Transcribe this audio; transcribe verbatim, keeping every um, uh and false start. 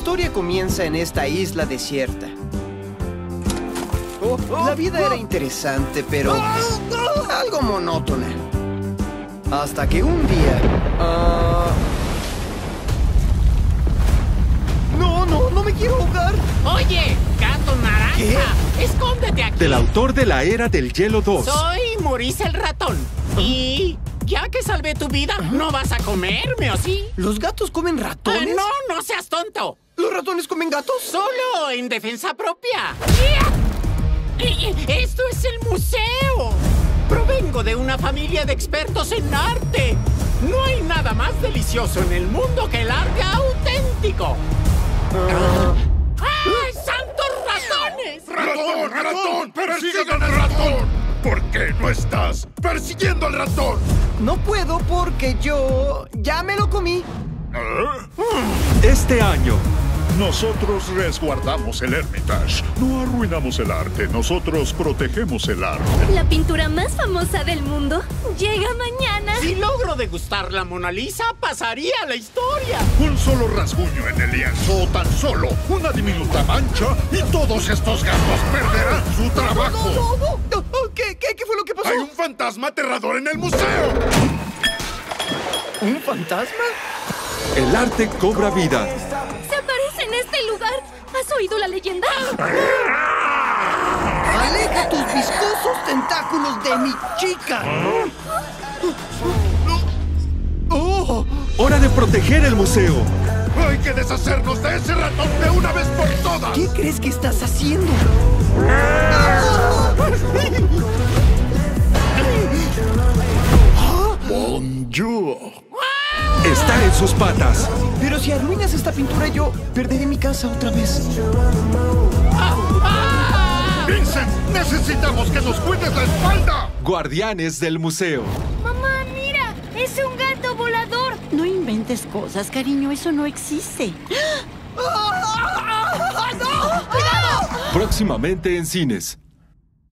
historia comienza en esta isla desierta. La vida era interesante, pero algo monótona. Hasta que un día... Uh... No, no, no me quiero ahogar. Oye, gato naranja, ¿qué? Escóndete aquí. Del autor de La Era del Hielo dos. Soy Maurice el ratón. Y ya que salvé tu vida, ¿no vas a comerme o sí? ¿Los gatos comen ratones? Ah, no, no seas tonto. ¿Los ratones comen gatos? Solo en defensa propia. ¡Esto es el museo! Provengo de una familia de expertos en arte. No hay nada más delicioso en el mundo que el arte auténtico. Uh. ¡Ay, santos ratones! ¡Ratón, ratón! ¡Persigan al ratón! ¿Por qué no estás persiguiendo al ratón? No puedo porque yo ya me lo comí. Este año. Nosotros resguardamos el Hermitage. No arruinamos el arte, nosotros protegemos el arte. La pintura más famosa del mundo llega mañana. Si logro degustar la Mona Lisa, pasaría a la historia. Un solo rasguño en el lienzo, tan solo una diminuta mancha, y todos estos gatos perderán su trabajo. No, no, no, no. ¿Qué, qué, ¿Qué fue lo que pasó? ¡Hay un fantasma aterrador en el museo! ¿Un fantasma? El arte cobra vida. Se aparece en este lugar. ¿Has oído la leyenda? ¡Aleja tus viscosos tentáculos de mi chica! ¡Oh! ¡Hora de proteger el museo! ¡Hay que deshacernos de ese ratón de una vez por todas! ¿Qué crees que estás haciendo? ¡Bonjour! Está en sus patas. Pero si arruinas esta pintura, yo perderé mi casa otra vez. ¡Vincent! ¡Necesitamos que nos cuides la espalda! Guardianes del museo. ¡Mamá, mira! ¡Es un gato volador! No inventes cosas, cariño. Eso no existe. ¡No! ¡Cuidado! Próximamente en cines.